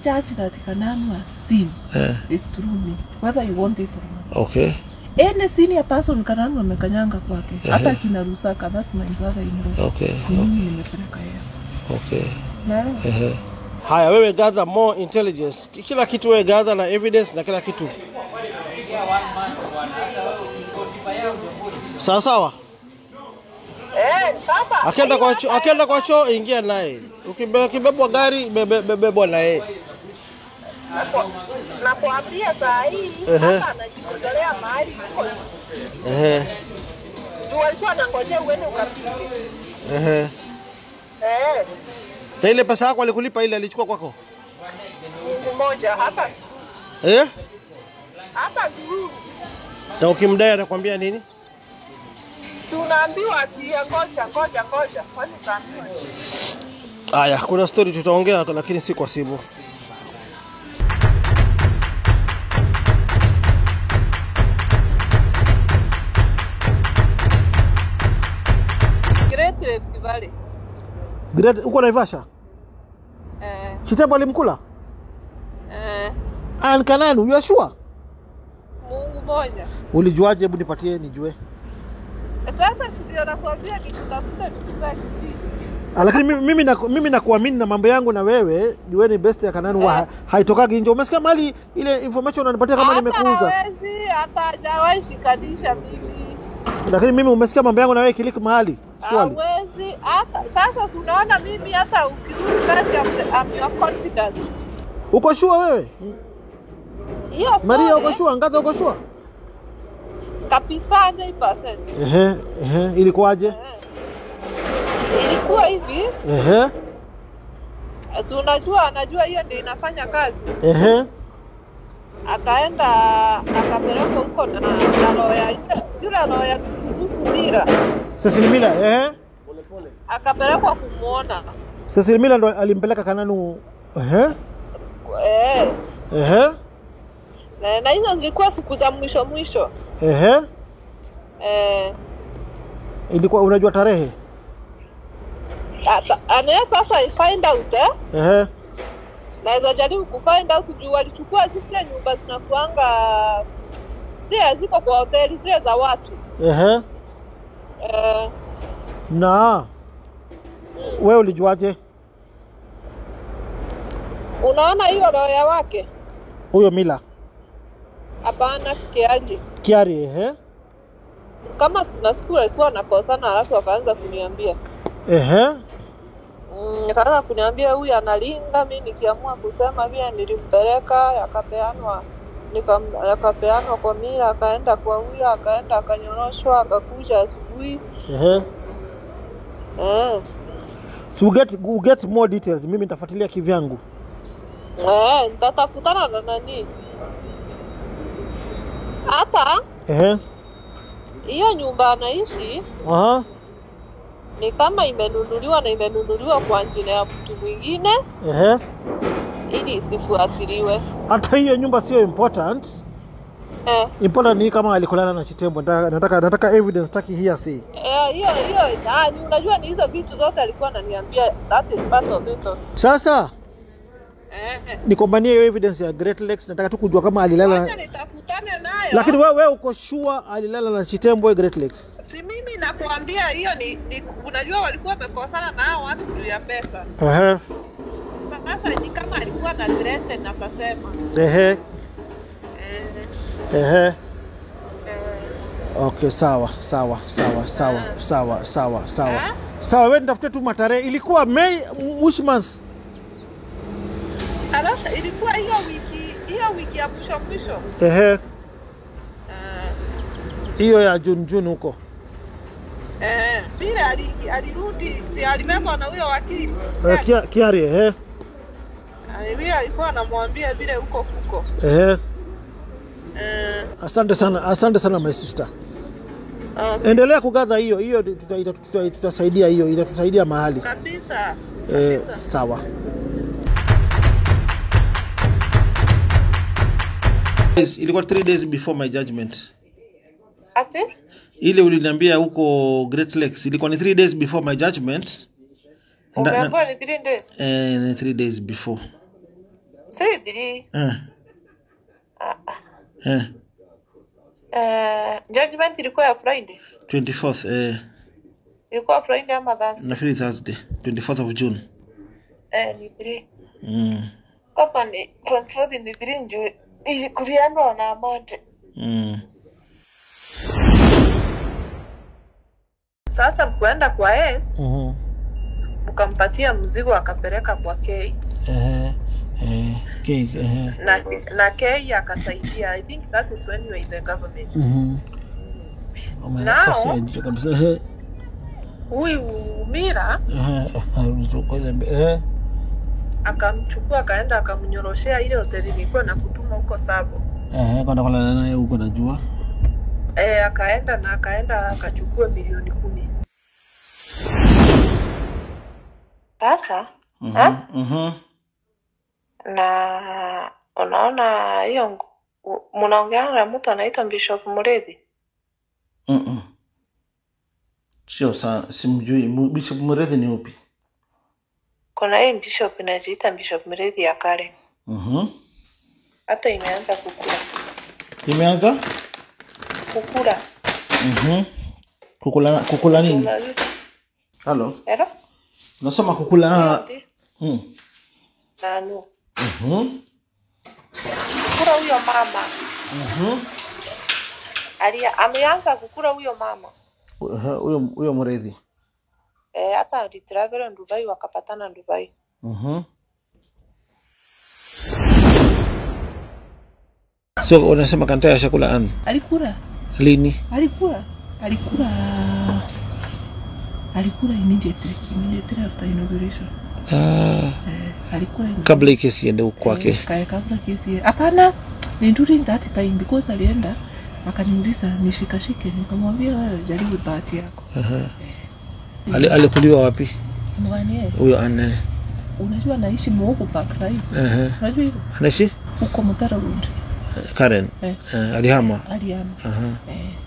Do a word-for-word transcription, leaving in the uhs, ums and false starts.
judge that Kananu has seen yeah. is through me, whether you want it or not. Okay. Any senior person Kananu amekanyanga kwake. Yeah. Hata kina Rusaka, that's my brother-in-law. Okay. Mimi nimepeleka yeye. Okay. Naelewa. Uh-huh. Haya, wewe gather more intelligence. Kila kitu wewe gather na evidence na kila kitu. Sawa sawa. Eh, sasa. Akienda kwa choo, akienda kwa choo ingia naye. Ukibebwa gari bebebwa naye. Napoambia saa hii hata anajitolea mahali huko. Eh. Tu alikuwa anangojea uende ukapike. Eh. Eh. Na ile pesa yako alikulipa ile alichukua kwako? Mmoja hapa. Eh? Hapa tu. Na ukimdai anakuambia nini? Si unaambiwa ati ngoja ngoja ngoja. Kwani utaambiwa? Aya, kuna story tutaongea lakini si kwa simu. Great Rift Valley. Great, uko Naivasha? Eh. Chitembo alimkula? Eh. An Kananu, you are sure? Mungu moja. Ulijuaje? Hebu nipatie nijue. Sasa sio nakwambia nikitafuta tukubaki. Lakini mimi mimi na mimi nakuamini na mambo yangu na wewe, wewe ni best ya Kananu wa haitokagi nje. Umesikia mali ile information unanipatia kama nimekuuza. Hawezi hata hajawahi shikanisha mimi. Lakini mimi umesikia mambo yangu na wewe kiliki mahali. Swali. Hawezi hata sasa unaona mimi hata ukirudi kazi am your confidence. Uko sure wewe? Hiyo Maria uko sure? Ngaza uko sure? Kabisa mia moja. Ehe, ehe, ilikuwaje? Ilikuwa hivi. Ehe. Asi unajua anajua hiyo ndio inafanya kazi. Ehe. Akaenda akapeleka huko na na lawyer yule lawyer nusu mira. Cecil Miller, ehe. Pole pole. Akapelekwa kumuona. Cecil Miller ndo alimpeleka Kananu. Ehe. Eh. Ehe. Na na hizo zilikuwa siku za mwisho mwisho. Ehe. Eh. Ilikuwa unajua tarehe? Anaweza sasa find out eh? Ehe. Naweza jaribu kufind out juu walichukua zile nyumba zinakuanga zile ziko kwa hoteli zile za watu. Ehe. Eh. Na wewe ulijuaje? Unaona hiyo lawyer wake? Huyo Miller. Hapana, Kiari. Kiari, ehe. Kama na siku alikuwa anakosana alafu akaanza kuniambia. Ehe. Mm, akaanza kuniambia huyu analinga, mimi nikiamua kusema vile nilimpeleka akapeanwa nikam akapeanwa kwa Mira, akaenda kwa huyu, akaenda akanyoroshwa, akakuja asubuhi. Ehe. Eh. So we get we get more details. Mimi nitafuatilia kivyangu. Eh, nitatafutana na nani? Hapa? Ehe. Hiyo nyumba anaishi? Aha. Ni kama imenunuliwa na imenunuliwa kwa jina ya mtu mwingine. Ehe. Ili isifuatiliwe. Hata hiyo nyumba sio important. Eh. Important ni kama alikulana na Chitembo. Nataka nataka evidence, taki hearsay. Eh, hiyo hiyo ah, unajua ni hizo vitu zote alikuwa ananiambia, that is part of it. Sasa Eh. nikombanie hiyo evidence ya Great Lakes, nataka tu kujua kama alilala. Acha nitafutane nayo. Lakini wewe wewe uko sure alilala na Chitembo Great Lakes? Si mimi nakuambia hiyo ni, ni unajua walikuwa wamekosana na hao watu juu ya pesa. Ehe. Sasa ni kama alikuwa na threat na kasema. Ehe. Eh. Ehe. Eh. Okay, sawa, sawa, sawa, sawa, sawa, sawa, sawa. Sawa, wewe nitafute tu matarehe. Ilikuwa May which month? Alafu ilikuwa hiyo wiki, hiyo wiki ya mwisho mwisho. Ehe. Eh. Hiyo ya June June huko. Eh, vile alirudi, si alimemwa na huyo wakili. Uh, Kiari, ehe. Vile alikuwa anamwambia vile huko huko. Ehe. Eh. Asante sana, asante sana my sister. Okay. Endelea kugaza hiyo, hiyo tutasaidia hiyo, itatusaidia mahali. Kabisa. Eh, sawa. Ilikuwa three days before my judgment. Ati? Ile uliniambia huko Great Lakes ilikuwa ni three days before my judgment. Umeambiwa ni three days? Eh, ni three days before. Say three. Eh. Ah. Eh. Eh, judgment ilikuwa Friday. twenty-fourth eh. Ilikuwa Friday ama Thursday? Na Friday Thursday, twenty-fourth of June. Eh, ni three. Mm. Kama ni twenty-fourth ni three ndio ilikuliano na amount. Mm. Sasa mkuenda kwa S, Mhm. mkampatia mzigo akapeleka kwa K. Eh. Eh. Okay, eh. Na na K akasaidia. I think that is when you are in the government. Mhm. Now, kabisa. huyu Mira eh. akamchukua akaenda akamnyoroshea ile hoteli ilikuwa na kutuma huko Sabo. Eh, kwenda kulala naye huko najua. Eh, akaenda na akaenda akachukua milioni kumi. Sasa, Mhm. ha? Mhm. Na unaona hiyo mnaongea na mtu anaitwa Bishop Muredhi? Mhm. Sio sana, simjui Bishop Muredhi ni upi? Kuna yeye Bishop inajiita Bishop Muredhi ya kale. Mhm. Hata imeanza kukula. Imeanza? Kukula. Mhm. Kukula kukula nini? Hello. Hello? Nasema kukula. Mhm. Nanu. Mhm. Kukula huyo mama. Mhm. Alia ameanza kukula huyo mama. Huyo huyo Muredhi. Eh, hata alitravel Dubai wakapatana Dubai. Mhm. So unasema Kantaya shakula an? Alikula. Lini? Alikula. Alikula. Alikula immediately, immediately after inauguration. Ah. Eh, alikula Kabla kesi iende kwake. Eh, kaya kabla kesi. Hapana, ni during that time because alienda akaniuliza nishikashike, nikamwambia wewe jaribu bahati yako. Aha. Ali alikuliwa wapi? Mwani. Huyo ane. Unajua naishi Mwea Park sasa hivi. Aha. Unajua Anaishi? huko Mutara Road. Karen. Eh. Uh, alihama. Alihama. Aha. Eh.